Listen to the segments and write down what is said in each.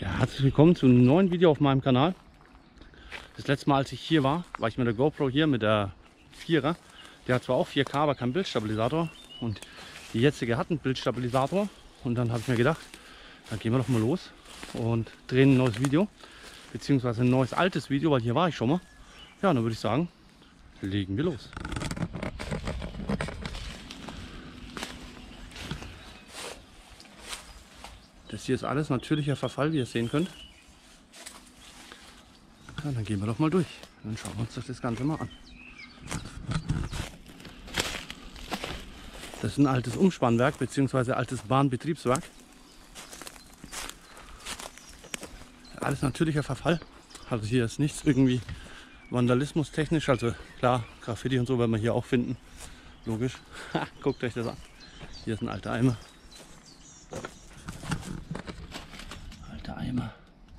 Ja, herzlich willkommen zu einem neuen Video auf meinem Kanal. Das letzte Mal, als ich hier war ich mit der GoPro hier, mit der 4er. Der hat zwar auch 4K, aber keinen Bildstabilisator. Und die jetzige hat einen Bildstabilisator. Und dann habe ich mir gedacht, dann gehen wir doch mal los und drehen ein neues Video. Beziehungsweise ein neues altes Video, weil hier war ich schon mal. Ja, dann würde ich sagen, legen wir los. Das hier ist alles natürlicher Verfall, wie ihr sehen könnt. Ja, dann gehen wir doch mal durch. Dann schauen wir uns das Ganze mal an. Das ist ein altes Umspannwerk bzw. altes Bahnbetriebswerk. Alles natürlicher Verfall. Also hier ist nichts irgendwie vandalismustechnisch. Also klar, Graffiti und so werden wir hier auch finden. Logisch. Guckt euch das an. Hier ist ein alter Eimer. Alter Eimer.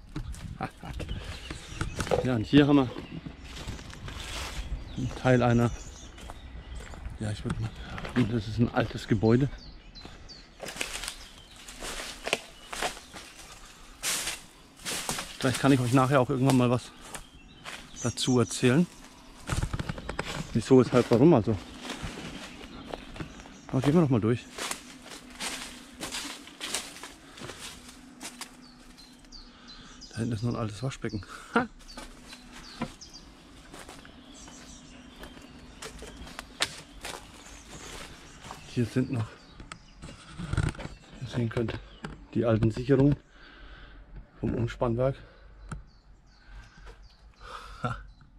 Ja, und hier haben wir einen Teil einer, ja, ich würde mal, das ist ein altes Gebäude. Vielleicht kann ich euch nachher auch irgendwann mal was dazu erzählen. Wieso, weshalb, warum also. Aber gehen wir noch mal durch. Da hinten ist noch ein altes Waschbecken. Ha! Hier sind noch, wie ihr sehen könnt, die alten Sicherungen vom Umspannwerk. Ha.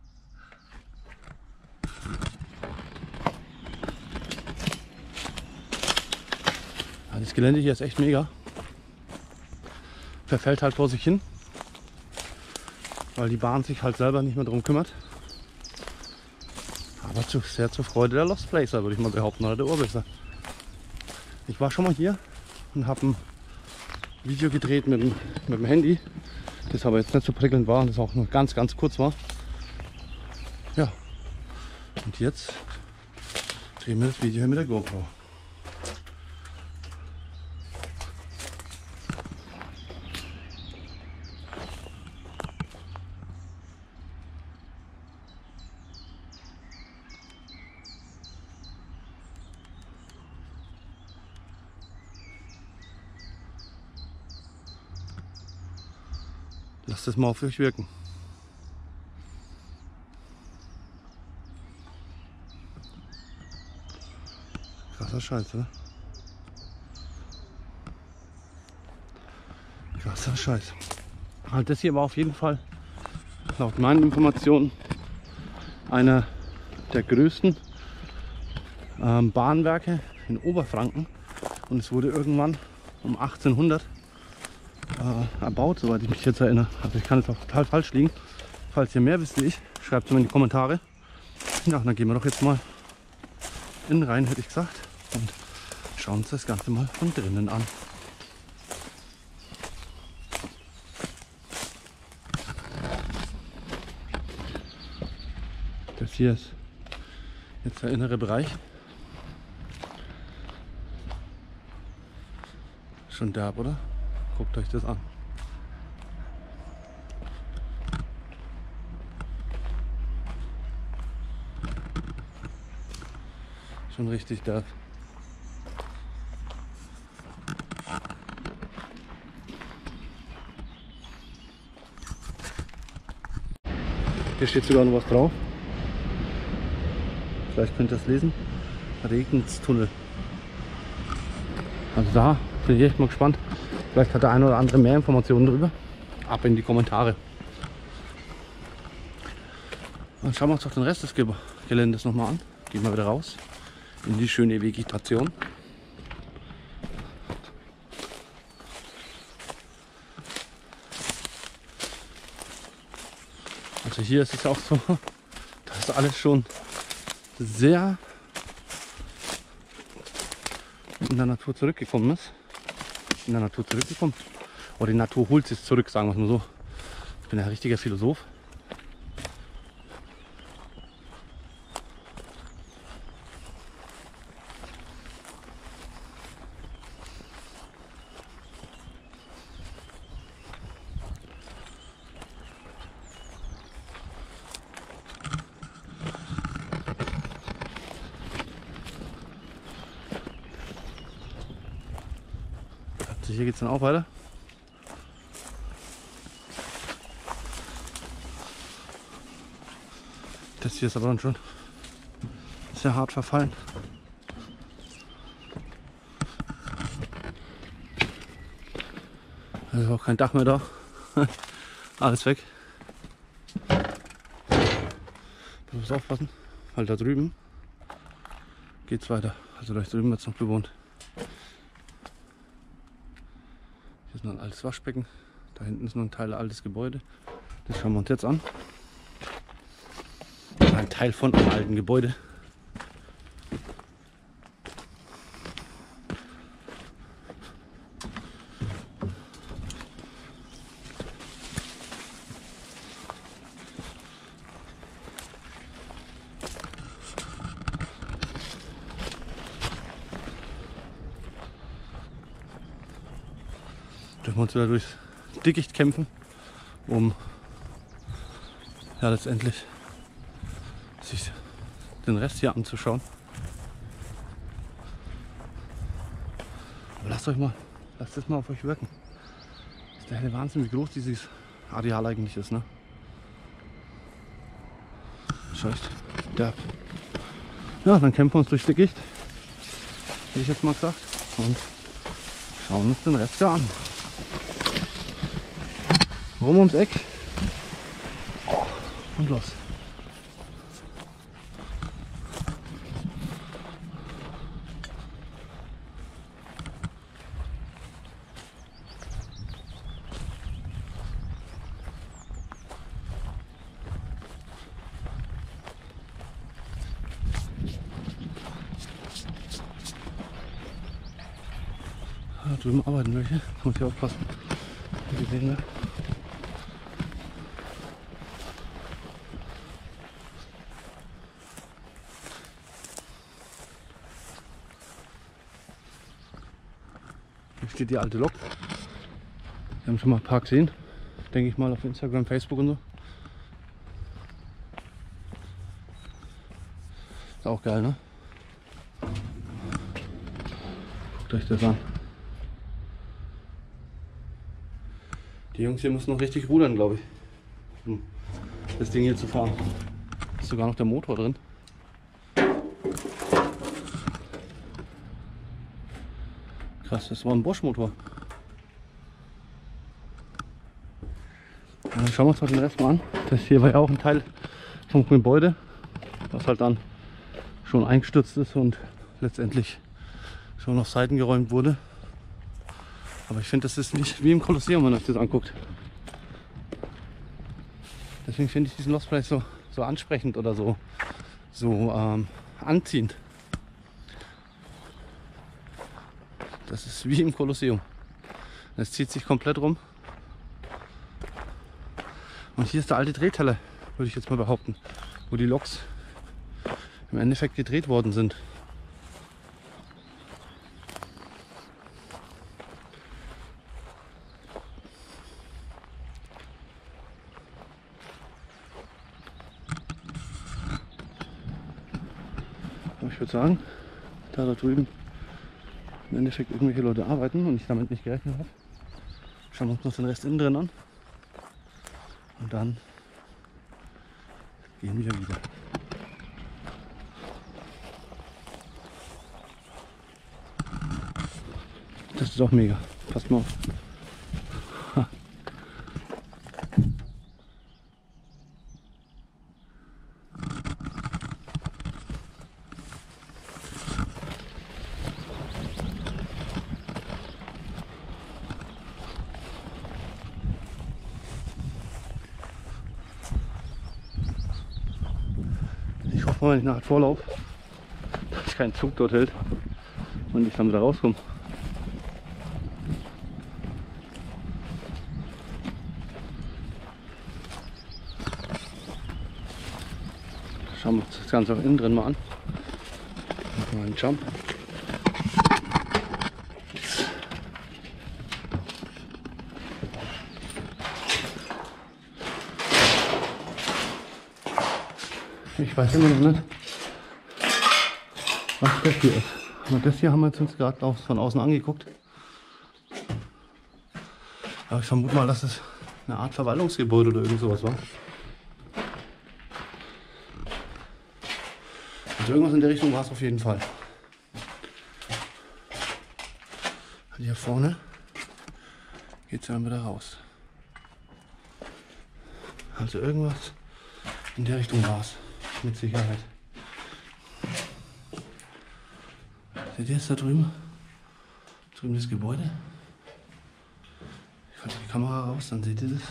Ja, das Gelände hier ist echt mega. Verfällt halt vor sich hin, weil die Bahn sich halt selber nicht mehr darum kümmert. Aber sehr zur Freude der Lost Placer, würde ich mal behaupten, oder der Urbesser. Ich war schon mal hier und habe ein Video gedreht mit dem Handy, das aber jetzt nicht so prickelnd war und das auch nur ganz kurz war. Ja, und jetzt drehen wir das Video hier mit der GoPro. Lasst das mal auf euch wirken. Krasser Scheiß, oder? Krasser Scheiß. Halt, das hier war auf jeden Fall, laut meinen Informationen, einer der größten Bahnwerke in Oberfranken. Und es wurde irgendwann um 1800 erbaut, soweit ich mich jetzt erinnere. Also ich kann jetzt auch total falsch liegen. Falls ihr mehr wisst wie ich, schreibt es mir in die Kommentare. Ja, dann gehen wir doch jetzt mal innen rein, hätte ich gesagt, und schauen uns das Ganze mal von drinnen an. Das hier ist jetzt der innere Bereich. Schon derb, oder? Guckt euch das an. Schon richtig derb. Hier steht sogar noch was drauf. Vielleicht könnt ihr das lesen. Regenstunnel. Also da bin ich echt mal gespannt. Vielleicht hat der eine oder andere mehr Informationen darüber. Ab in die Kommentare. Dann schauen wir uns doch den Rest des Geländes nochmal an. Gehen wir wieder raus in die schöne Vegetation. Also hier ist es auch so, dass alles schon sehr in der Natur zurückgekommen ist. Oder die Natur holt es zurück, sagen wir es mal so. Ich bin ein richtiger Philosoph. hier geht es dann auch weiter. Das hier ist aber dann schon sehr hart verfallen. Da ist auch kein Dach mehr da. Alles weg. Du musst aufpassen, weil da drüben geht es weiter. Also da drüben wird es noch bewohnt. Hier ist noch ein altes Waschbecken. Da hinten ist noch ein Teil altes Gebäude. Das schauen wir uns jetzt an. Ein Teil von einem alten Gebäude. Dürfen wir uns wieder durchs Dickicht kämpfen, um ja letztendlich sich den Rest hier anzuschauen. Aber lasst das mal auf euch wirken. Das ist der helle Wahnsinn, wie groß dieses Areal eigentlich ist, ne? Scheiße, derb. Ja, dann kämpfen wir uns durchs Dickicht, hätte ich jetzt mal gesagt, und schauen uns den Rest hier an. Rum ums Eck und los. Da drüben arbeiten welche, muss ich aufpassen, wie gesehen wird. Hier steht die alte Lok. Wir haben schon mal ein paar gesehen, denke ich mal, auf Instagram, Facebook und so. Ist auch geil, ne? Guckt euch das an. Die Jungs hier müssen noch richtig rudern, glaube ich, um das Ding hier zu fahren. Ist sogar noch der Motor drin. Krass, das war ein Bosch-Motor. Dann schauen wir uns mal den Rest mal an. Das hier war ja auch ein Teil vom Gebäude, was halt dann schon eingestürzt ist und letztendlich schon auf Seiten geräumt wurde. Aber ich finde, das ist nicht wie im Kolosseum, wenn man sich das anguckt. Deswegen finde ich diesen Lost Place so ansprechend oder so anziehend. Das ist wie im Kolosseum. Es zieht sich komplett rum. Und hier ist der alte Drehteller, würde ich jetzt mal behaupten, wo die Loks im Endeffekt gedreht worden sind. Aber ich würde sagen, da drüben im Endeffekt irgendwelche Leute arbeiten und ich damit nicht gerechnet habe, schauen wir uns noch den Rest innen drin an und dann gehen wir wieder. Das ist auch mega. Passt mal auf. Ha. Ich hoffe mal, wenn ich nach Vorlauf, dass kein Zug dort hält und ich dann wieder rauskomme. Schauen wir uns das Ganze auch innen drin mal an. Machen wir einen Jump. Ich weiß immer noch nicht, was das hier ist. Aber das hier haben wir uns gerade von außen angeguckt. Aber ich vermute mal, dass es eine Art Verwaltungsgebäude oder irgend sowas war. Also irgendwas in der Richtung war es auf jeden Fall. Hier vorne geht es dann wieder raus. Also irgendwas in der Richtung war es. Mit Sicherheit. Seht ihr es da drüben? Drüben das Gebäude. Ich halte die Kamera raus, dann seht ihr das.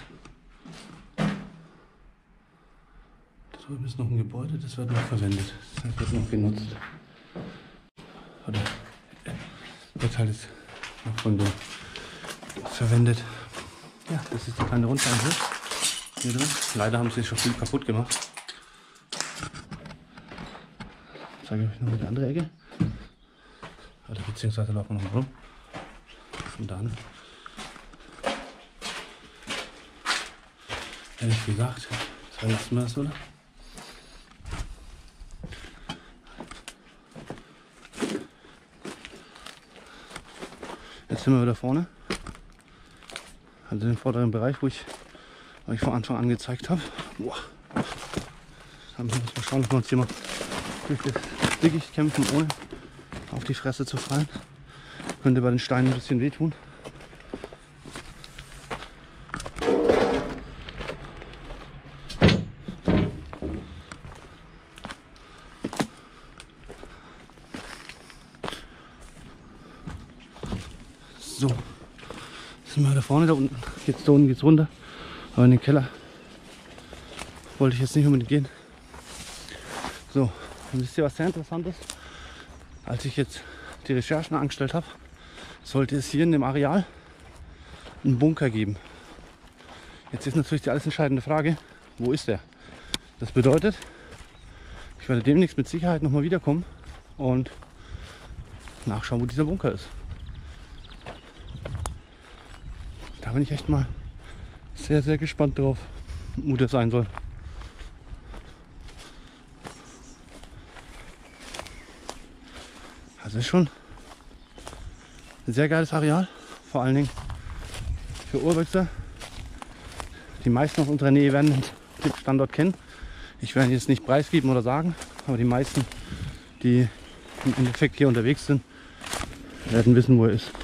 Da drüben ist noch ein Gebäude, das wird noch verwendet. Das wird noch genutzt. Oder der Teil ist noch von dem verwendet. Ja, das ist die kleine Rundtafel hier drin. Leider haben sie schon viel kaputt gemacht. Ich zeige euch noch mal die andere Ecke. Oder beziehungsweise laufen wir noch rum. Und dann, ehrlich gesagt, das lassen wir das, oder? Jetzt sind wir wieder vorne. Also den vorderen Bereich, wo ich euch von Anfang an gezeigt habe. Boah. Dann müssen wir schauen, ob wir uns hier mal durch das Dickicht kämpfen, ohne auf die Fresse zu fallen. Könnte bei den Steinen ein bisschen wehtun. So, sind wir da vorne, da unten geht's, da unten geht's runter, aber in den Keller wollte ich jetzt nicht unbedingt gehen. So, und wisst ihr, was sehr interessant ist? Als ich jetzt die Recherchen angestellt habe, sollte es hier in dem Areal einen Bunker geben. Jetzt ist natürlich die alles entscheidende Frage, wo ist der? Das bedeutet, ich werde demnächst mit Sicherheit nochmal wiederkommen und nachschauen, wo dieser Bunker ist. Da bin ich echt mal sehr, sehr gespannt drauf, wo der sein soll. Also ist schon ein sehr geiles Areal, vor allen Dingen für Urbexer. Die meisten aus unserer Nähe werden den Standort kennen. Ich werde ihn jetzt nicht preisgeben oder sagen, aber die meisten, die im Endeffekt hier unterwegs sind, werden wissen, wo er ist.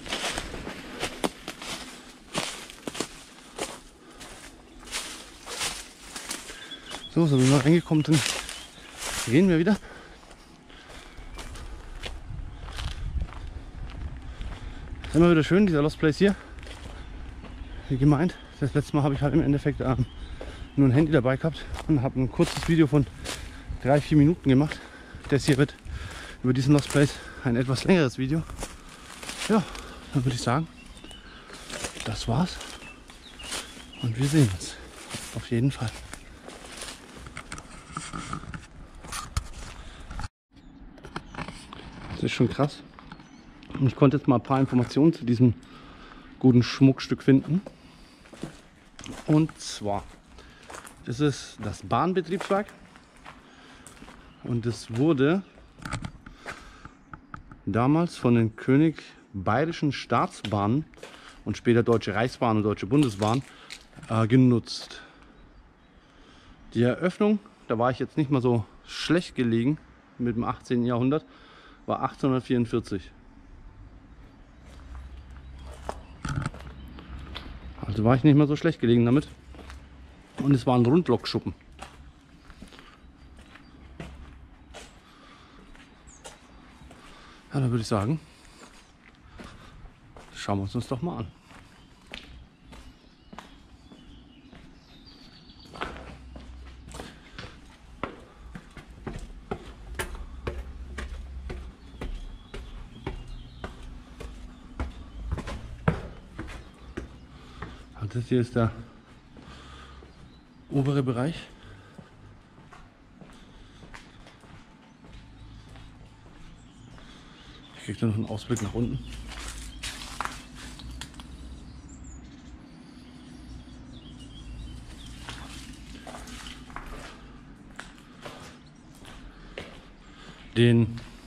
So, wie wir reingekommen sind, gehen wir wieder. Ist immer wieder schön, dieser Lost Place hier. Wie gemeint, das letzte Mal habe ich halt im Endeffekt nur ein Handy dabei gehabt und habe ein kurzes Video von 3-4 Minuten gemacht. Das hier wird über diesen Lost Place ein etwas längeres Video. Ja, dann würde ich sagen, das war's. Und wir sehen uns. Auf jeden Fall. Das ist schon krass. Und ich konnte jetzt mal ein paar Informationen zu diesem guten Schmuckstück finden. Und zwar, das ist das Bahnbetriebswerk. Und es wurde damals von den König Bayerischen Staatsbahnen und später Deutsche Reichsbahn und Deutsche Bundesbahn genutzt. Die Eröffnung, da war ich jetzt nicht mal so schlecht gelegen mit dem 18. Jahrhundert, war 1844. Also war ich nicht mal so schlecht gelegen damit. Und es war ein Rundlokschuppen. Ja, dann würde ich sagen, schauen wir uns doch mal an. Das hier ist der obere Bereich. Ich kriege da noch einen Ausblick nach unten.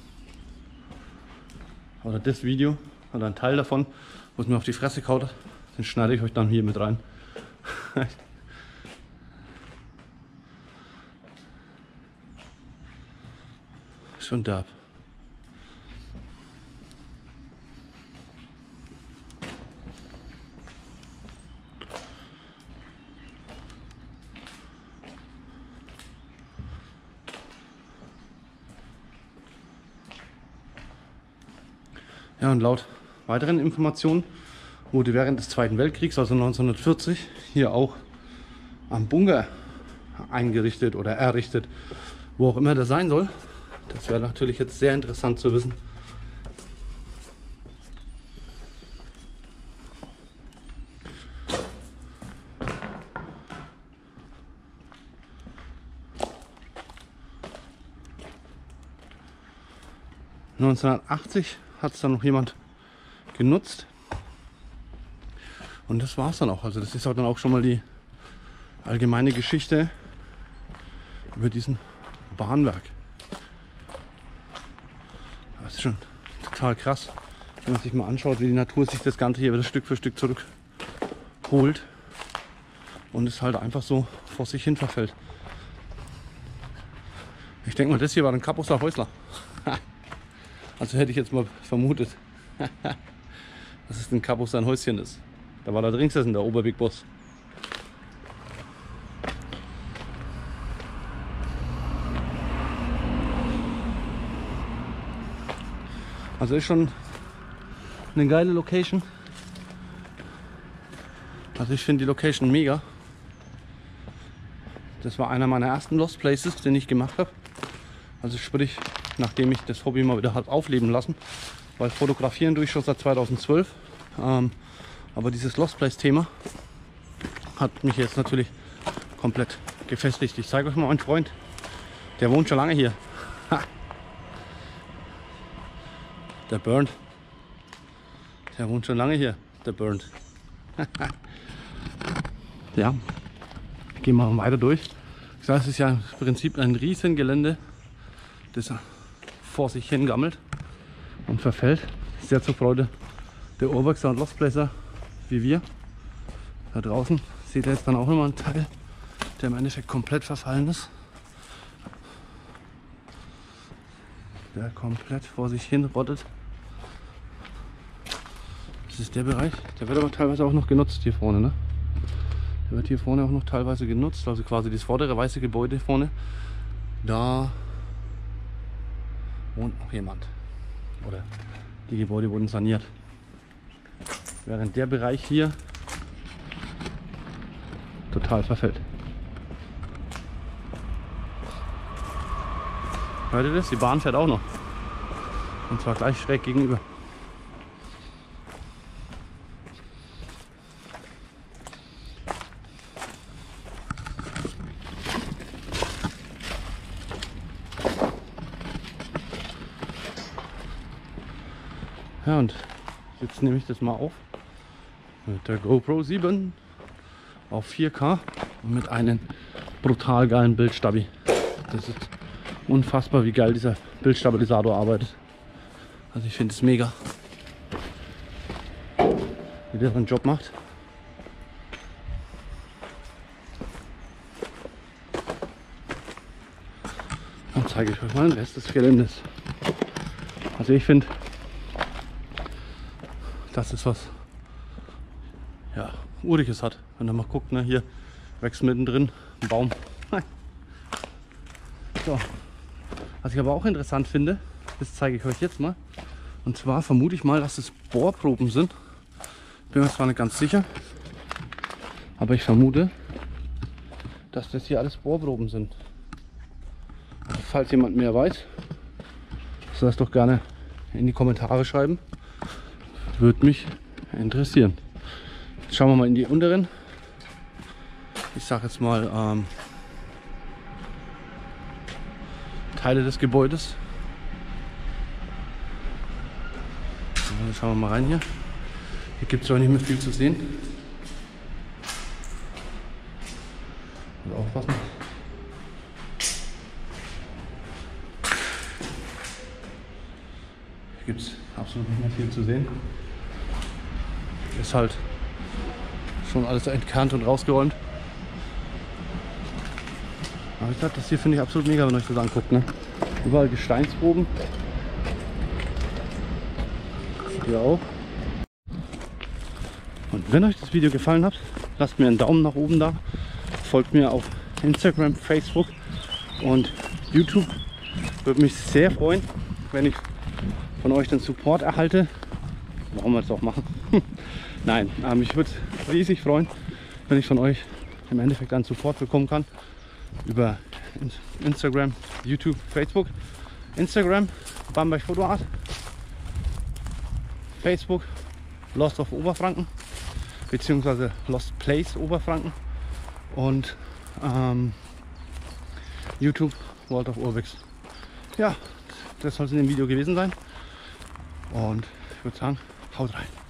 Das Video oder ein Teil davon, wo es mir auf die Fresse kaut hat, Den schneide ich euch dann hier mit rein. Schon derb. Ja, und laut weiteren Informationen wurde während des Zweiten Weltkriegs, also 1940, hier auch am Bunker eingerichtet oder errichtet, wo auch immer der sein soll. Das wäre natürlich jetzt sehr interessant zu wissen. (1980) hat es dann noch jemand genutzt. Und das war es dann auch. Also das ist auch dann auch schon mal die allgemeine Geschichte über diesen Bahnwerk. Das ist schon total krass, wenn man sich mal anschaut, wie die Natur sich das Ganze hier wieder Stück für Stück zurückholt und es halt einfach so vor sich hin verfällt. Ich denke mal, das hier war ein Kapuster Häusler. Also hätte ich jetzt mal vermutet, dass es ein Kapus sein Häuschen ist. Da war da drin gesessen, der Oberbig Boss. Also ist schon eine geile Location. Also ich finde die Location mega. Das war einer meiner ersten Lost Places, den ich gemacht habe. Also sprich, nachdem ich das Hobby mal wieder hat aufleben lassen. Weil fotografieren tue ich schon seit 2012. Aber dieses Lost Place Thema hat mich jetzt natürlich komplett gefestigt. Ich zeige euch mal einen Freund, der wohnt schon lange hier. Ha. Der Bernd. Der wohnt schon lange hier, der Bernd. Ja, gehen wir mal weiter durch. Das ist ja im Prinzip ein Riesengelände, das vor sich hin gammelt und verfällt. Sehr zur Freude der Urbexer und Lost Placer wie wir. Da draußen seht ihr jetzt dann auch nochmal einen Teil, der im Endeffekt komplett verfallen ist. Der komplett vor sich hin rottet. Das ist der Bereich, der wird aber teilweise auch noch genutzt hier vorne. Ne? Der wird hier vorne auch noch teilweise genutzt, also quasi das vordere weiße Gebäude vorne. Da wohnt noch jemand. Oder die Gebäude wurden saniert. Während der Bereich hier total verfällt. Hört ihr das? Die Bahn fährt auch noch. Und zwar gleich schräg gegenüber. Ja, und jetzt nehme ich das mal auf mit der GoPro 7 auf 4K und mit einem brutal geilen Bildstabi. Das ist unfassbar, wie geil dieser Bildstabilisator arbeitet. Also ich finde es mega, wie der seinen Job macht. Dann zeige ich euch mal den Rest des Geländes. Also ich finde, das ist was, ja, Uriges hat. Wenn ihr mal guckt, ne, hier wächst mittendrin ein Baum. So. Was ich aber auch interessant finde, das zeige ich euch jetzt mal. Und zwar vermute ich mal, dass es Bohrproben sind. Bin mir zwar nicht ganz sicher, aber ich vermute, dass das hier alles Bohrproben sind. Also falls jemand mehr weiß, soll es doch gerne in die Kommentare schreiben. Würde mich interessieren. Jetzt schauen wir mal in die unteren. Ich sage jetzt mal Teile des Gebäudes. Dann schauen wir mal rein hier. Hier gibt es auch nicht mehr viel zu sehen. Und aufpassen. Hier gibt es absolut nicht mehr viel zu sehen. Ist halt schon alles entkernt und rausgeräumt. Aber ich glaube, das hier finde ich absolut mega, wenn ihr euch das anguckt. Ne? Überall Gesteinsproben. Hier auch. Und wenn euch das Video gefallen hat, lasst mir einen Daumen nach oben da. Folgt mir auf Instagram, Facebook und YouTube. Würde mich sehr freuen, wenn ich von euch den Support erhalte. Warum wir es auch machen? Nein, mich würde es riesig freuen, wenn ich von euch im Endeffekt einen Support bekommen kann. Über Instagram, YouTube, Facebook. Instagram, Bamberg Fotoart. Facebook, Lost of Oberfranken. Beziehungsweise Lost Place Oberfranken. Und YouTube, World of Urbex. Ja, das soll es in dem Video gewesen sein. Und ich würde sagen, haut rein.